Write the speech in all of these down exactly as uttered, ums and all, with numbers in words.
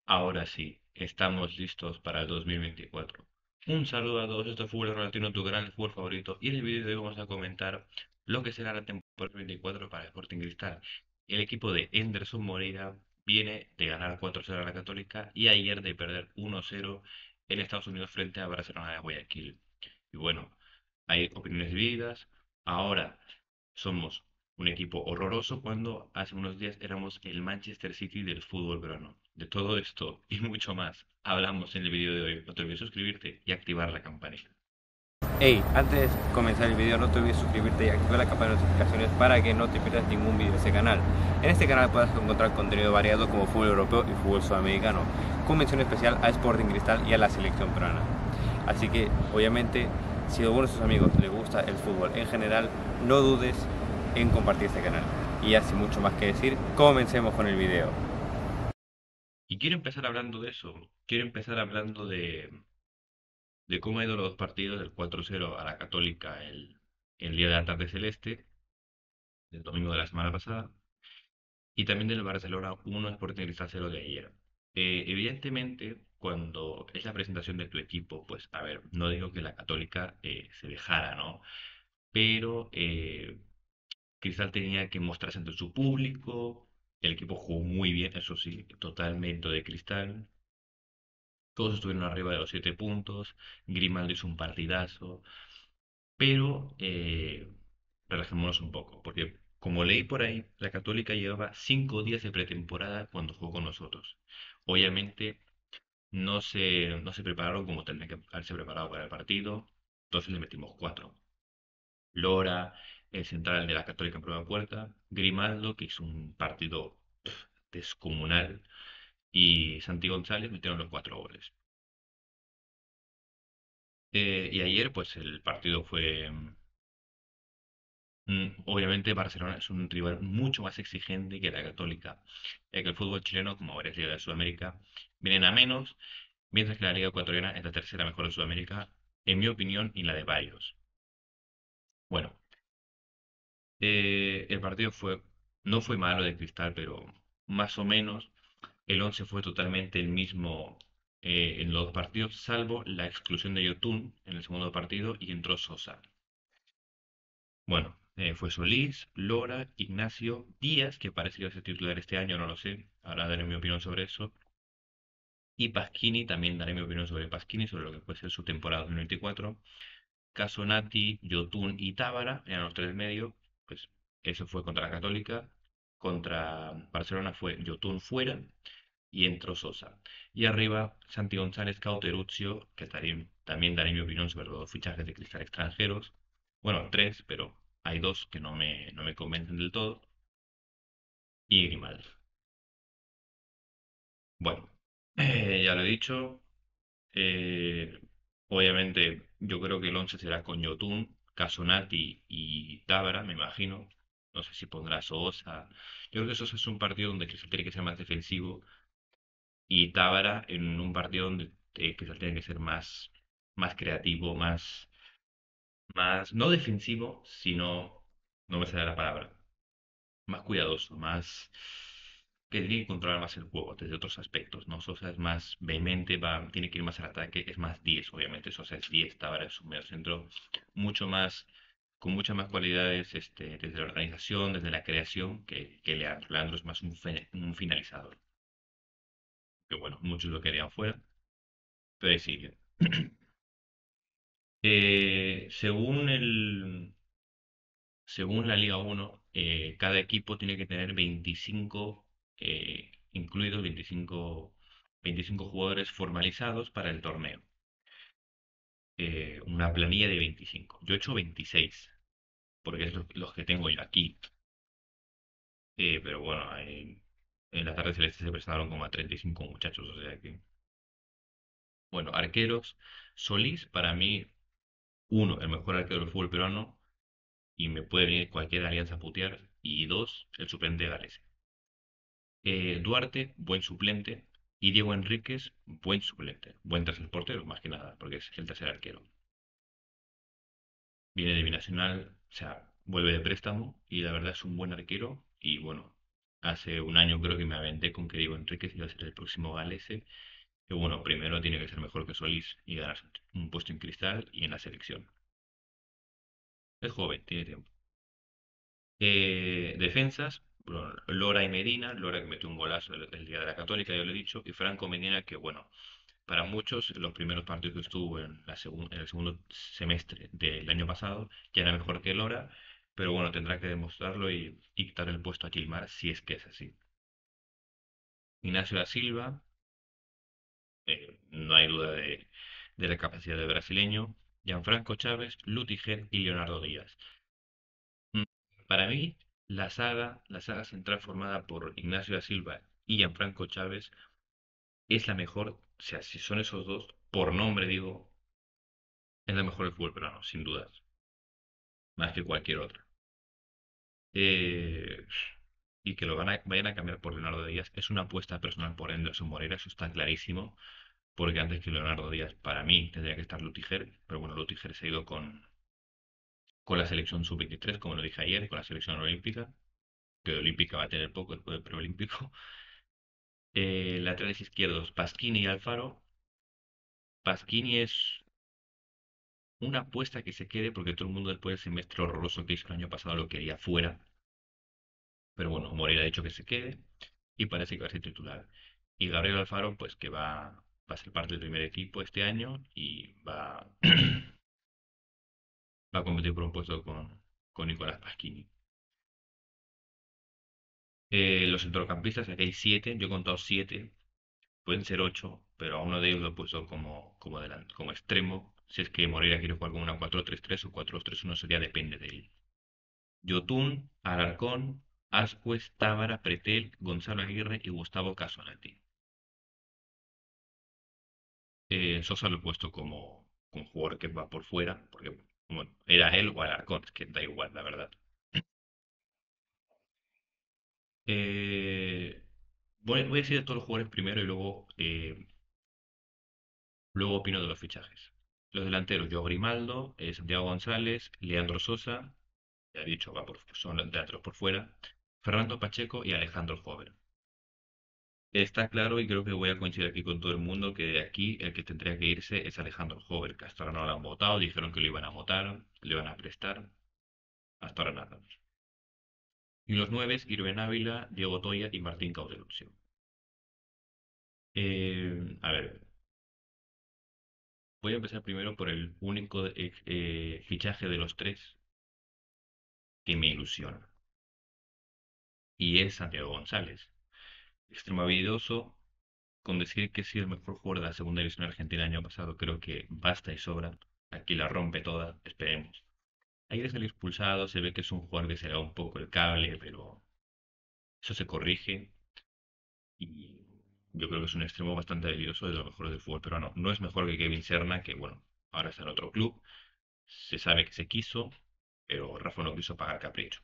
Ahora sí, estamos listos para el dos mil veinticuatro. Un saludo a todos, esto es Fútbol Relativo, tu canal de fútbol favorito. Y en el vídeo de hoy vamos a comentar lo que será la temporada veinticuatro para Sporting Cristal. El equipo de Henderson Moreira viene de ganar cuatro cero a la Católica y ayer de perder uno cero en Estados Unidos frente a Barcelona de Guayaquil. Y bueno, hay opiniones divididas. Ahora somos un equipo horroroso cuando hace unos días éramos el Manchester City del fútbol peruano. De todo esto y mucho más hablamos en el vídeo de hoy. No te olvides suscribirte y activar la campanita. Hey, antes de comenzar el video no te olvides suscribirte y activar la campana de notificaciones para que no te pierdas ningún video de este canal. En este canal puedes encontrar contenido variado como fútbol europeo y fútbol sudamericano, con mención especial a Sporting Cristal y a la selección peruana. Así que, obviamente, si a alguno de tus amigos le gusta el fútbol en general, no dudes en compartir este canal. Y ya sin mucho más que decir, comencemos con el video. Y quiero empezar hablando de eso. Quiero empezar hablando de, de cómo han ido los partidos del cuatro cero a la Católica el, el día de la tarde celeste, del domingo de la semana pasada, y también del Barcelona uno Sporting Cristal cero de ayer. Eh, evidentemente, cuando es la presentación de tu equipo, pues a ver, no digo que la Católica eh, se dejara, ¿no? Pero eh, Cristal tenía que mostrarse ante su público, el equipo jugó muy bien, eso sí, total mérito de Cristal, todos estuvieron arriba de los siete puntos, Grimaldo hizo un partidazo, pero eh, relajémonos un poco, porque como leí por ahí, la Católica llevaba cinco días de pretemporada cuando jugó con nosotros. Obviamente no se, no se prepararon como tendrían que haberse preparado para el partido, entonces le metimos cuatro. Lora, el central de la Católica en prueba puerta, Grimaldo, que hizo un partido pf, descomunal, y Santi González metieron los cuatro goles. Eh, y ayer, pues el partido fue. mm, Obviamente, Barcelona es un rival mucho más exigente que la Católica, ya que el fútbol chileno, como varias ligas de Sudamérica, vienen a menos, mientras que la Liga Ecuatoriana es la tercera mejor de Sudamérica, en mi opinión, y la de varios. Bueno, eh, el partido fue, no fue malo de Cristal, pero más o menos. El once fue totalmente el mismo eh, en los dos partidos, salvo la exclusión de Yotun en el segundo partido y entró Sosa. Bueno, eh, fue Solís, Lora, Ignacio, Díaz, que parece que va a ser titular este año, no lo sé, ahora daré mi opinión sobre eso. Y Pasquini, también daré mi opinión sobre Pasquini, sobre lo que puede ser su temporada dos mil veinticuatro. Casonati, Yotun y Tábara eran los tres del medio, pues eso fue contra la Católica. Contra Barcelona fue Yotun fuera y entró Sosa. Y arriba, Santi González, Cauteruzio, que también, también daré mi opinión sobre los fichajes de cristal extranjeros. Bueno, tres, pero hay dos que no me, no me convencen del todo. Y Grimaldo. Bueno, eh, ya lo he dicho. eh, Obviamente, yo creo que el once será con Yotun, Casonati y Tábara, me imagino. No sé si pondrá Sosa. Yo creo que Sosa es un partido donde Cristal tiene que ser más defensivo y Tábara en un partido donde eh, quizás tiene que ser más, más creativo, más, más, no defensivo, sino, no me sale la palabra, más cuidadoso, más, que tiene que controlar más el juego desde otros aspectos, ¿no? Sosa es más vehemente, va, tiene que ir más al ataque, es más diez obviamente, Sosa es diez Tábara es un medio centro mucho más, con muchas más cualidades este, desde la organización, desde la creación, que, que Leandro. Leandro es más un, fe- un finalizador, que bueno, muchos lo querían fuera, pero ahí sigue. Eh, según el, según la Liga uno, eh, cada equipo tiene que tener veinticinco, eh, incluidos veinticinco, veinticinco jugadores formalizados para el torneo. Eh, una planilla de veinticinco. Yo he hecho veintiséis, porque es lo- los que tengo yo aquí. Eh, pero bueno, en, en la tarde celeste se presentaron como a treinta y cinco muchachos, o sea que. Bueno, arqueros. Solís, para mí, uno, el mejor arquero del fútbol peruano, y me puede venir cualquier alianza a putear. Y dos, el suplente de Gales. Eh, Duarte, buen suplente. Y Diego Enríquez, buen suplente. Buen tercer portero, más que nada, porque es el tercer arquero. Viene de Binacional, o sea, vuelve de préstamo y la verdad es un buen arquero. Y bueno, Hace un año creo que me aventé con que Diego Enríquez iba a ser el próximo Galese. Que bueno, primero tiene que ser mejor que Solís y ganar un puesto en Cristal y en la selección. Es joven, tiene tiempo. Eh, defensas, bueno, Lora y Medina. Lora que metió un golazo el, el día de la Católica, ya lo he dicho. Y Franco Medina que bueno, para muchos los primeros partidos que estuvo en, la segun- en el segundo semestre del año pasado ya era mejor que Lora. Pero bueno, tendrá que demostrarlo y, y quitar el puesto a Gilmar si es que es así. Ignacio da Silva, eh, no hay duda de, de la capacidad del brasileño. Gianfranco Chávez, Lutiger y Leonardo Díaz. Mm, Para mí, la saga, la saga central formada por Ignacio da Silva y Gianfranco Chávez es la mejor, o sea, si son esos dos, por nombre digo, es la mejor del fútbol peruano, sin dudas, más que cualquier otra. Eh, y que lo van a- vayan a cambiar por Leonardo Díaz es una apuesta personal por Anderson Moreira, eso está clarísimo, porque antes que Leonardo Díaz, para mí, tendría que estar Lutiger, pero bueno, Lutiger se ha ido con, con la selección sub veintitrés, como lo dije ayer, con la selección olímpica, que de olímpica va a tener poco después del preolímpico. Eh, laterales izquierdos, Pasquini y Alfaro. Pasquini es una apuesta que se quede porque todo el mundo después del semestre horroroso que hizo el año pasado lo quería fuera. Pero bueno, Moreira ha dicho que se quede y parece que va a ser titular. Y Gabriel Alfaro, pues que va, va a ser parte del primer equipo este año y va, va a competir por un puesto con, con Nicolás Pasquini. Eh, los centrocampistas, aquí hay siete, yo he contado siete, pueden ser ocho, pero a uno de ellos lo he puesto como, como, delante, como extremo. Si es que Moreira quiere jugar con una cuatro tres tres o cuatro dos tres uno, sería depende de él. Yotún, Alarcón, Ascuez, Tábara, Pretel, Gonzalo Aguirre y Gustavo Casonati. Eh, Sosa lo he puesto como un jugador que va por fuera, porque bueno, era él o Alarcón, es que da igual, la verdad. Eh, voy, voy a decir de todos los jugadores primero y luego, eh, luego opino de los fichajes. Los delanteros, yo Grimaldo, eh, Santiago González, Leandro Sosa, ya he dicho, va por, son delanteros por fuera, Fernando Pacheco y Alejandro Joven. Está claro y creo que voy a coincidir aquí con todo el mundo que de aquí el que tendría que irse es Alejandro Jover, que hasta ahora no lo han votado, dijeron que lo iban a votar, le iban a prestar, hasta ahora nada. Y los nueve, Irben Ávila, Diego Toya y Martín Cauteruccio. Eh, a ver, voy a empezar primero por el único eh, eh, fichaje de los tres que me ilusiona, y es Santiago González. Extremo habilidoso, con decir que ha sido el mejor jugador de la segunda división argentina el año pasado, creo que basta y sobra. Aquí la rompe toda, esperemos. Ayer salió expulsado, se ve que es un jugador que se le da un poco el cable, pero eso se corrige y yo creo que es un extremo bastante habilidoso de lo mejor del fútbol peruano. No es mejor que Kevin Serna, que bueno, ahora está en otro club, se sabe que se quiso, pero Rafa no quiso pagar capricho.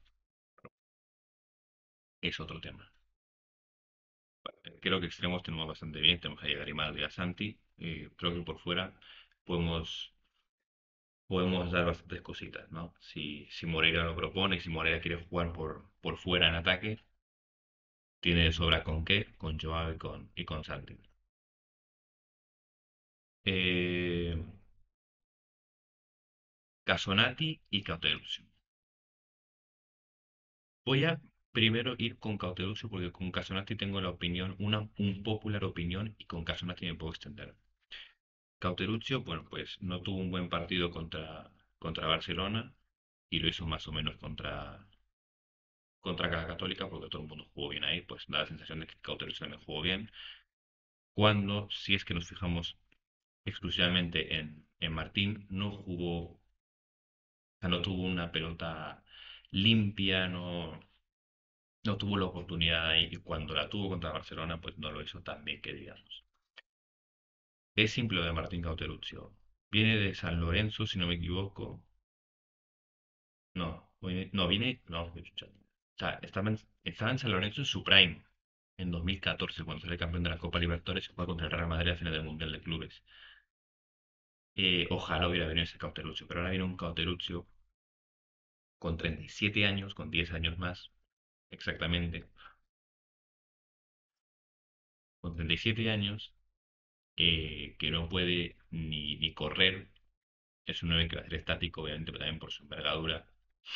Es otro tema. Creo que extremos tenemos bastante bien, tenemos a Grimaldo y a Santi, y creo que por fuera podemos, podemos dar bastantes cositas, ¿no? Si, si Moreira lo propone y si Moreira quiere jugar por, por fuera en ataque, tiene de sobra con qué, con Joao y con, y con Santi. Eh, Casonati y Cauteruccio. Voy a primero ir con Cauteruccio porque con Casonati tengo la opinión, una un popular opinión y con Casonati me puedo extender. Cauteruccio, bueno, pues no tuvo un buen partido contra, contra Barcelona y lo hizo más o menos contra, contra la Católica porque todo el mundo jugó bien ahí, pues da la sensación de que Cauteruccio también jugó bien. Cuando, si es que nos fijamos exclusivamente en, en Martín, no jugó, o sea, no tuvo una pelota limpia, no, no tuvo la oportunidad ahí, y cuando la tuvo contra Barcelona, pues no lo hizo tan bien que digamos. Es simple lo de Martín Cauteruccio. Viene de San Lorenzo, si no me equivoco. No, viene- no, viene, no, estoy escuchando. O sea, estaba en, estaba en San Lorenzo en su prime, en dos mil catorce, cuando sale campeón de la Copa Libertadores y juega contra el Real Madrid a final del Mundial de Clubes. Eh, ojalá hubiera venido ese Cauteruccio, pero ahora viene un Cauteruccio con treinta y siete años, con diez años más, exactamente. con treinta y siete años, eh, que no puede ni, ni correr. Es un nueve que va a ser estático, obviamente, pero también por su envergadura.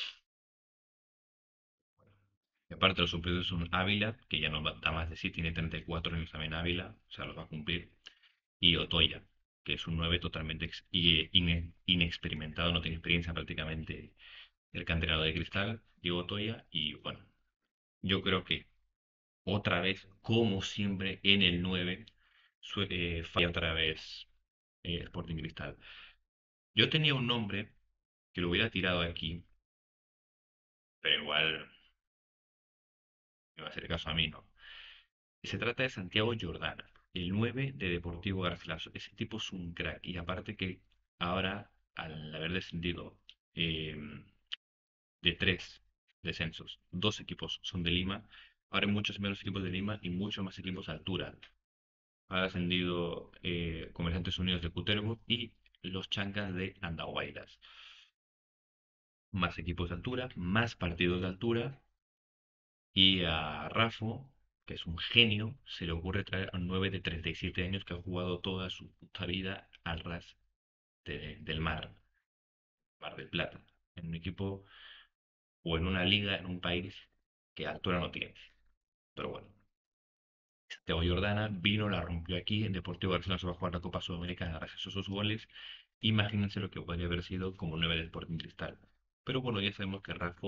Y aparte, los suplentes son Ávila, que ya no va- da más de sí, tiene treinta y cuatro años también Ávila, o sea, los va a cumplir. Y Otoya, que es un nueve totalmente ex- y- ine- inexperimentado, no tiene experiencia prácticamente el canterano de Cristal, Diego Otoya. Y bueno, yo creo que otra vez, como siempre, en el nueve sue- eh, falla otra vez eh, Sporting Cristal. Yo tenía un nombre que lo hubiera tirado aquí, pero igual me va a hacer caso a mí, ¿no? Se trata de Santiago Jordana, el nueve de Deportivo Garcilaso. Ese tipo es un crack. Y aparte que ahora, al haber descendido eh, de tres descensos, dos equipos son de Lima, ahora hay muchos menos equipos de Lima y muchos más equipos de altura. Ha ascendido eh, Comerciantes Unidos de Cutervo y los Chancas de Andahuaylas. Más equipos de altura, más partidos de altura. Y a Rafo, que es un genio, se le ocurre traer a un nueve de treinta y siete años que ha jugado toda su puta vida al ras de- del mar, Mar del Plata, en un equipo o en una liga, en un país que altura no tiene. Pero bueno, Teo Jordana vino, la rompió aquí, en Deportivo Barcelona se va a jugar la Copa Sudamericana gracias a esos goles. Imagínense lo que podría haber sido como nueve de Sporting Cristal. Pero bueno, ya sabemos que Rafa,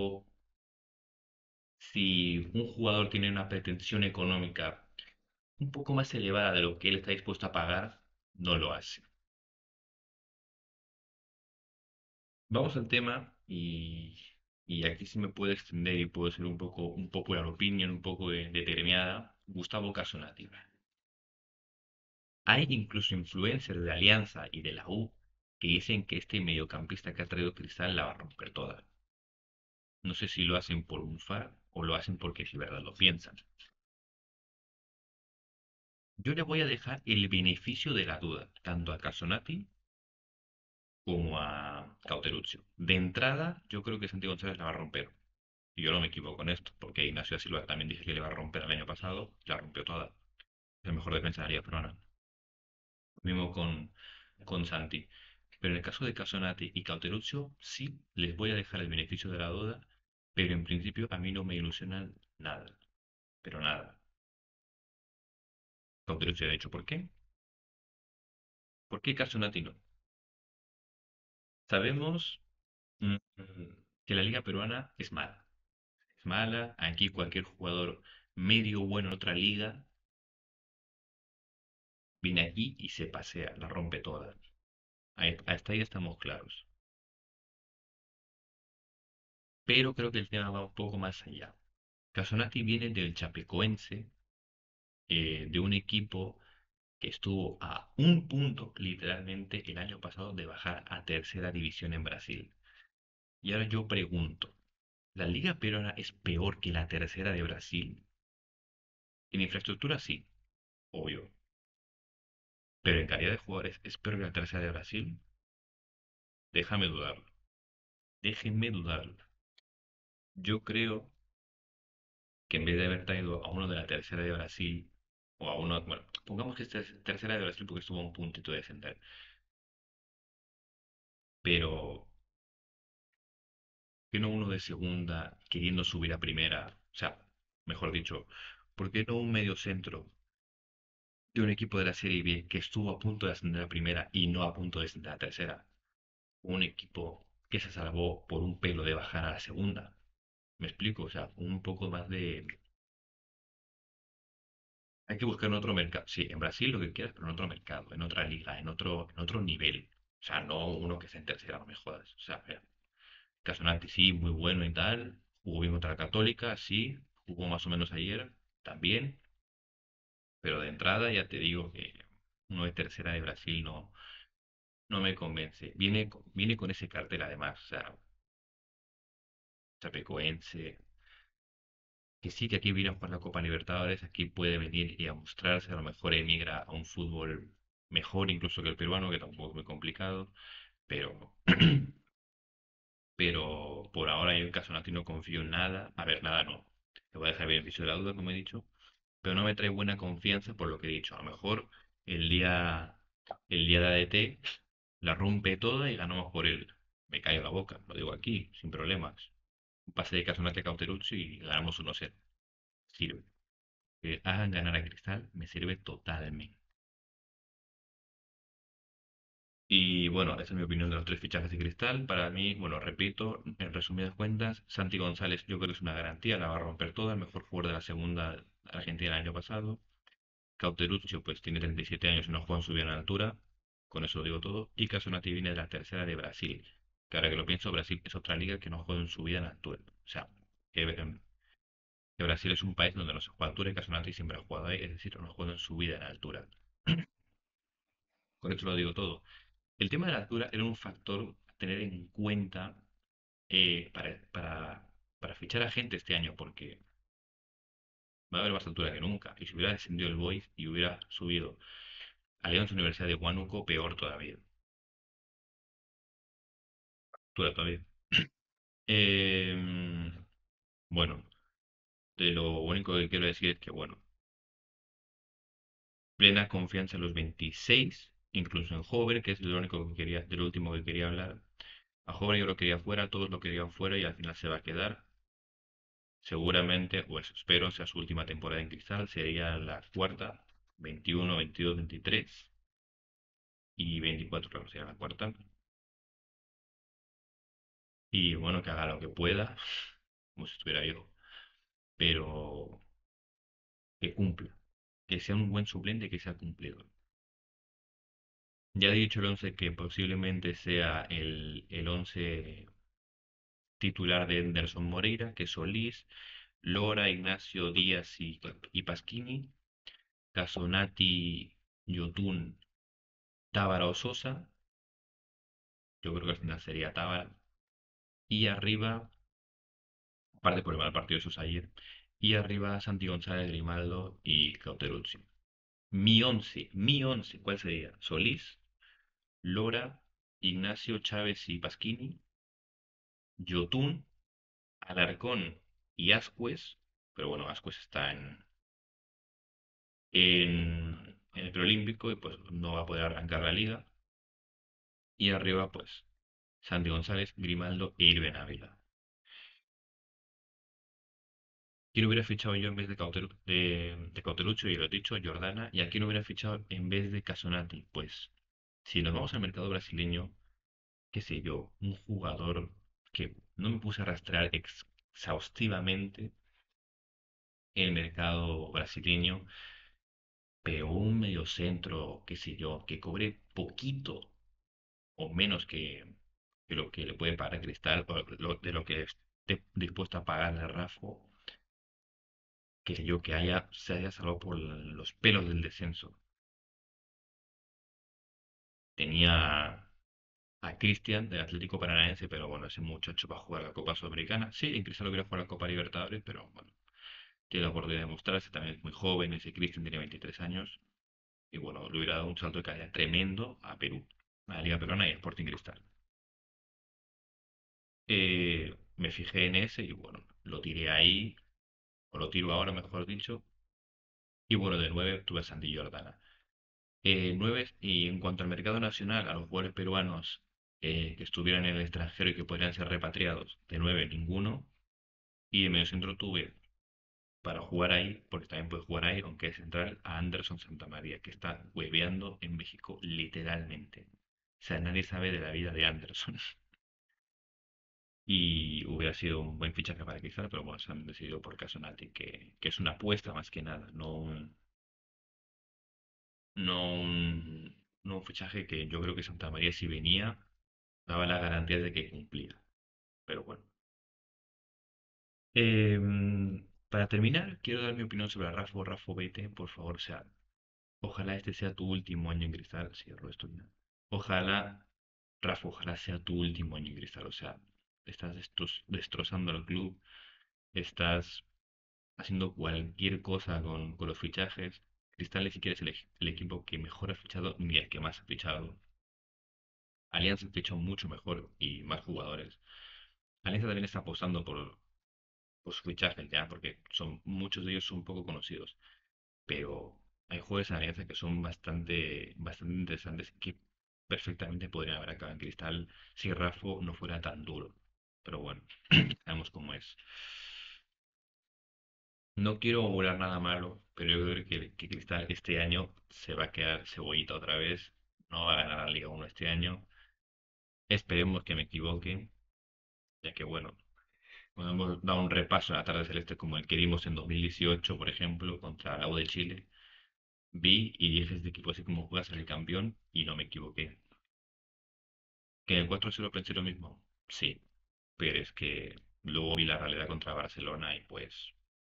si un jugador tiene una pretensión económica un poco más elevada de lo que él está dispuesto a pagar, no lo hace. Vamos al tema y, y aquí sí me puedo extender y puedo ser un poco, un popular opinion, un poco de- determinada. Gustavo Casonati. Hay incluso influencers de Alianza y de la U que dicen que este mediocampista que ha traído Cristal la va a romper toda. No sé si lo hacen por un far o lo hacen porque si verdad lo piensan. Yo le voy a dejar el beneficio de la duda, tanto a Casonati como a Cauteruzio. De entrada, yo creo que Santi González la va a romper. Y yo no me equivoco en esto, porque Ignacio da Silva también dije que le iba a romper el año pasado, la rompió toda. Es el mejor defensa de la Liga Peruana. Mismo con, con Santi. Pero en el caso de Casonati y Cauteruzio, sí les voy a dejar el beneficio de la duda, pero en principio a mí no me ilusionan nada. Pero nada. Cauteruzio, de hecho, ¿por qué? ¿Por qué Casonati no? Sabemos mm, mm, que la Liga Peruana es mala. Es mala. Aquí cualquier jugador medio bueno en otra liga viene aquí y se pasea, la rompe toda. Ahí- Hasta ahí estamos claros. Pero creo que el tema va un poco más allá. Casonati viene del Chapecoense, eh, de un equipo que estuvo a un punto, literalmente, el año pasado de bajar a tercera división en Brasil. Y ahora yo pregunto, ¿la Liga Peruana es peor que la tercera de Brasil? En infraestructura sí, obvio. Pero en calidad de jugadores es peor que la tercera de Brasil. Déjame dudarlo. Déjenme dudarlo. Yo creo que en vez de haber traído a uno de la tercera de Brasil, o a uno, bueno, pongamos que este es tercera de Brasil porque estuvo a un puntito de descender, pero que no uno de segunda queriendo subir a primera, o sea, mejor dicho, ¿por qué no un medio centro de un equipo de la Serie B que estuvo a punto de ascender a primera y no a punto de descender a tercera? Un equipo que se salvó por un pelo de bajar a la segunda. ¿Me explico? O sea, un poco más de... Hay que buscar en otro mercado. Sí, en Brasil lo que quieras, pero en otro mercado, en otra liga, en otro, en otro nivel. O sea, no uno que esté en tercera, no me jodas. O sea, mira, Casonati sí, muy bueno y tal. Jugó bien contra la Católica, sí. Jugó más o menos ayer, también. Pero de entrada ya te digo que uno de tercera de Brasil no, no me convence. Viene, con- viene con ese cartel además. O sea, Chapecoense, que sí que aquí viene a jugar la Copa Libertadores, aquí puede venir y a mostrarse, a lo mejor emigra a un fútbol mejor incluso que el peruano, que tampoco es muy complicado, pero, pero por ahora yo en Casonati no confío en nada, a ver, nada no, te voy a dejar el beneficio de la duda, como he dicho, pero no me trae buena confianza por lo que he dicho. A lo mejor el día, el día de A D T la rompe toda y ganamos por él. Me callo la boca, lo digo aquí, sin problemas. Un pase de Casonate a Cauterucci y ganamos uno cero. Sirve. Que hagan ganar a Cristal me sirve totalmente. Y bueno, esa es mi opinión de los tres fichajes de Cristal. Para mí, bueno, repito, en resumidas cuentas, Santi González yo creo que es una garantía, la va a romper toda, el mejor jugador de la segunda Argentina el año pasado. Cauteruccio pues tiene treinta y siete años y no juega en su bien a la altura, con eso lo digo todo. Y Casonati viene de la tercera de Brasil, que ahora que lo pienso, Brasil es otra liga que no juega en su vida en la altura. O sea, que, em, que Brasil es un país donde no se juega a altura y Casonati siempre ha jugado ahí, es decir, no juega en su vida en la altura. Con eso lo digo todo. El tema de la altura era un factor a tener en cuenta eh, para, para, para fichar a gente este año, porque va a haber más altura que nunca. Y si hubiera descendido el Boys y hubiera subido Alianza Universidad de Huánuco, peor todavía. Altura todavía. Em, bueno, de lo único que quiero decir es que, bueno, plena confianza en los veintiséis, incluso en Hover, que es lo único que quería, de lo último que quería hablar. A Hover yo lo quería fuera, todos lo querían fuera y al final se va a quedar. Seguramente, o eso espero, sea su última temporada en Cristal, sería la cuarta, veintiuno, veintidós, veintitrés y veinticuatro, claro, sería la cuarta. Y bueno, que haga lo que pueda, como si estuviera yo, pero que cumpla, que sea un buen suplente, que sea cumplidor. Ya he dicho el once que posiblemente sea el, el once titular de Anderson Moreira, que es Solís, Lora, Ignacio Díaz y, y Pasquini, Casonati, Yotun, Tábara o Sosa. Yo creo que al final sería Tábara. Y arriba, aparte por el mal partido de Sosa ayer, y arriba Santi González, Grimaldo y Cauterucci. Mi once, mi once, ¿cuál sería? Solís, Lora, Ignacio Chávez y Pasquini, Yotun, Alarcón y Ascuez, pero bueno, Ascuez está en, en, en el preolímpico y pues no va a poder arrancar la liga. Y arriba pues Santi González, Grimaldo e Irben Ávila. ¿Quién hubiera fichado yo en vez de, Cauteru- de, de Cauteruccio? Y lo he dicho, Jordana. ¿Y a quién hubiera fichado en vez de Casonati? Pues si nos vamos al mercado brasileño, qué sé yo, un jugador que no me puse a rastrear ex- exhaustivamente el mercado brasileño, pero un mediocentro, qué sé yo, que cobre poquito o menos que, que lo que le puede pagar Cristal o lo- de lo que esté dispuesto a pagarle a Rafa, que sé yo, que haya, se haya salvado por los pelos del descenso. Tenía a Cristian del Atlético Paranaense, pero bueno, ese muchacho va a jugar la Copa Sudamericana. Sí, en Cristal hubiera jugado la Copa Libertadores, pero bueno, tiene la oportunidad de mostrarse, también es muy joven, ese Cristian tiene veintitrés años, y bueno, le hubiera dado un salto de calidad tremendo a Perú, a la Liga Peruana y a Sporting Cristal. Eh, me fijé en ese y bueno, lo tiré ahí, o lo tiro ahora, mejor dicho, y bueno, de nueve tuve a Santi Jordana. Eh, nueve, y en cuanto al mercado nacional, a los jugadores peruanos eh, que estuvieran en el extranjero y que podrían ser repatriados, de nueve ninguno, y en medio centro tuve para jugar ahí, porque también puede jugar ahí, aunque es central, a Anderson Santamaría, que está hueveando en México literalmente. O sea, nadie sabe de la vida de Anderson. Y hubiera sido un buen fichaje para Cristal, pero bueno, se han decidido por Casonati, que, que es una apuesta más que nada, no un, no un, no un fichaje que yo creo que Santa María si venía daba la garantía de que cumplía. Pero bueno. Em, para terminar, quiero dar mi opinión sobre Rafa. Rafa, vete, por favor. O sea, ojalá este sea tu último año en Cristal. Cierro esto ya. Ojalá, Rafa, ojalá sea tu último año en Cristal. O sea, estás destro- destrozando al club. Estás haciendo cualquier cosa con, con los fichajes. Cristal ni siquiera es el, ej- el equipo que mejor ha fichado ni el que más ha fichado. Alianza fichó mucho mejor y más jugadores. Alianza también está apostando por, por sus fichajes ya, porque son, muchos de ellos son poco conocidos. pero hay juegos en Alianza que son bastante, bastante interesantes que perfectamente podrían haber acabado en Cristal si Rafa no fuera tan duro. Pero bueno, sabemos cómo es. No quiero augurar nada malo, pero yo creo que, que Cristal este año se va a quedar cebollita otra vez. No va a ganar la Liga uno este año. Esperemos que me equivoque, ya que bueno, cuando hemos dado un repaso a la tarde celeste como el que dimos en dos mil dieciocho, por ejemplo, contra la U de Chile, vi y dije este equipo así como juega a ser campeón y no me equivoqué. ¿Que en el cuatro cero pensé lo mismo? Sí, pero es que luego vi la realidad contra Barcelona y pues,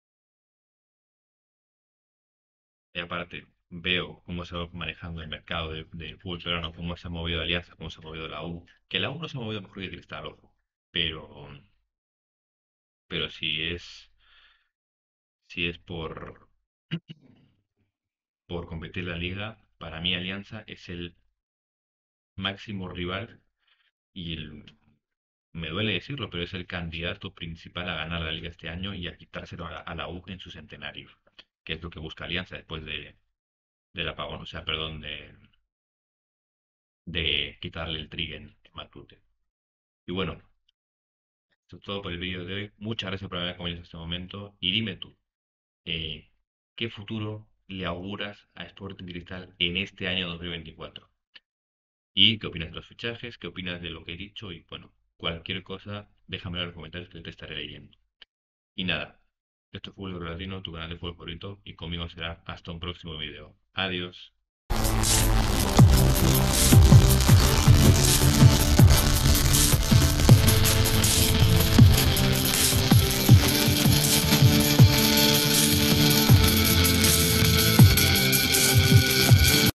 y aparte, veo cómo se va manejando el mercado de- del fútbol peruano, cómo se ha movido Alianza, cómo se ha movido la U, que la U no se ha movido mejor que Cristal, ojo, pero, pero si es, si es por, por competir la liga, para mí Alianza es el máximo rival y el, me duele decirlo, pero es el candidato principal a ganar la liga este año y a quitárselo a la, a la U en su centenario, que es lo que busca Alianza después de, del apagón, o sea, perdón, de, de quitarle el Trigen en Matute. Y bueno, esto es todo por el vídeo de hoy. Muchas gracias por haberme acompañado en este momento. Y dime tú, eh, ¿qué futuro le auguras a Sporting Cristal en este año dos mil veinticuatro? ¿Y qué opinas de los fichajes? ¿Qué opinas de lo que he dicho? Y bueno, cualquier cosa, déjamelo en los comentarios que te estaré leyendo. Y nada, esto es Fútbol Latino, tu canal de fútbol favorito, y conmigo será hasta un próximo video. Adiós.